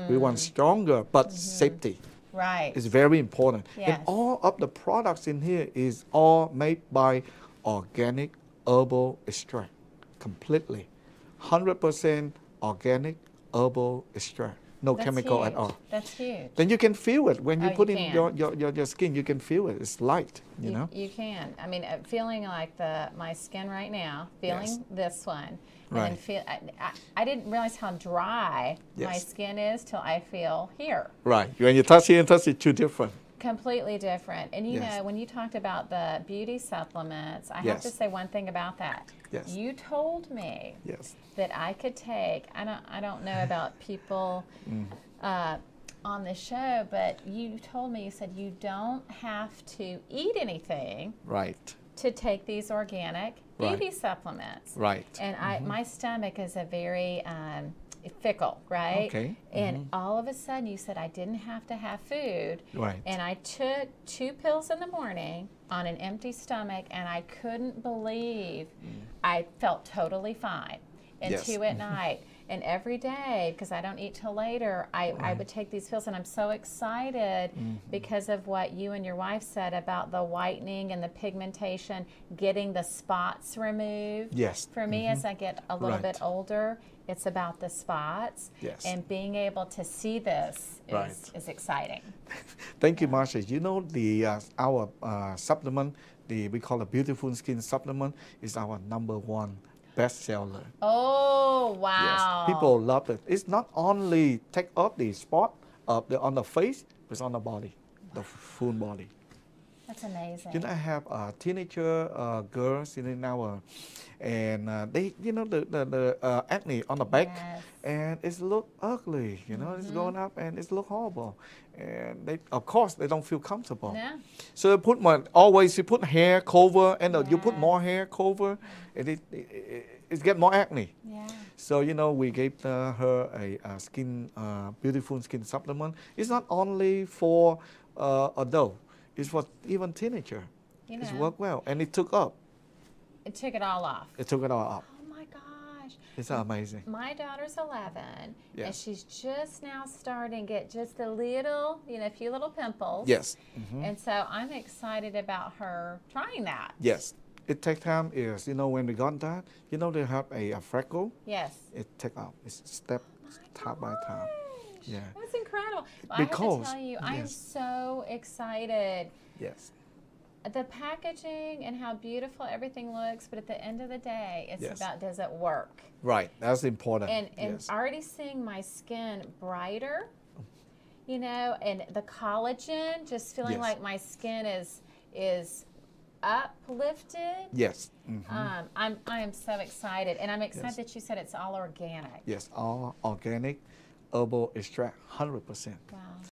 We want stronger, but safety. Right. It's very important. Yes. And all of the products in here is all made by organic herbal extract, completely. 100% organic herbal extract, no That's chemical huge. at all. That's huge. Then you can feel it when you Oh, put you in can. your skin. You can feel it. It's light, you know. You can. I mean, feeling like my skin right now, feeling Yes. this one, Right. and then I didn't realize how dry my Yes. skin is till I feel here. Right. When you touch here and touch it, two different. Completely different. And you Yes. know, when you talked about the beauty supplements, I have Yes. to say one thing about that. Yes. You told me Yes. that I could take. I don't know about people on the show, but you told me, you said you don't have to eat anything Right. to take these organic Right. beauty supplements. Right. And my stomach is a very fickle, right? Okay. And all of a sudden you said I didn't have to have food. Right. And I took 2 pills in the morning on an empty stomach, and I couldn't believe I felt totally fine. And Yes. 2 at night. And every day, because I don't eat till later, I would take these pills, and I'm so excited because of what you and your wife said about the whitening and the pigmentation, getting the spots removed. Yes. For me, as I get a little Right. bit older, it's about the spots. Yes. And being able to see this Right. is exciting. Thank you, Marsha. You know our supplement, we call it Beautiful Skin supplement, is our #1 bestseller. Oh, wow. Yes, people love it. It's not only take off the spot on the face, but it's on the body, the full body. That's amazing. You know, I have a teenager girl sitting now, and they, you know, the acne on the back, Yes. and it's look ugly. You know, it's going up, and it's look horrible, and they, of course, they don't feel comfortable. Yeah. So you put hair cover, and you put more hair cover, and it get more acne. Yeah. So, you know, we gave her a skin, beautiful skin supplement. It's not only for adult, it's for even teenager. You It's know. worked well, and it took up. It took it all off. It took it all up. Oh my gosh. It's amazing. My daughter's 11, Yeah. and she's just now starting to get just a little, a few little pimples. Yes. And so I'm excited about her trying that. Yes. It takes time. Is, you know, when we got that, you know, they have a freckle. Yes. It take out. It's step time by time. Yeah. That's incredible. Well, Because- I have to tell you, I'm yes. so excited. Yes. The packaging and how beautiful everything looks, but at the end of the day, it's Yes. about, does it work? Right. That's important. And yes. already seeing my skin brighter, and the collagen, just feeling Yes. like my skin is uplifted. Yes. I am so excited, and I'm excited Yes. that you said it's all organic. Yes. All organic, herbal extract, 100%. Wow.